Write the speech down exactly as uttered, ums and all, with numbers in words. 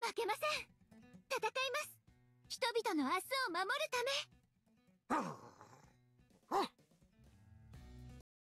負けません。戦います。人々の明日を守るため。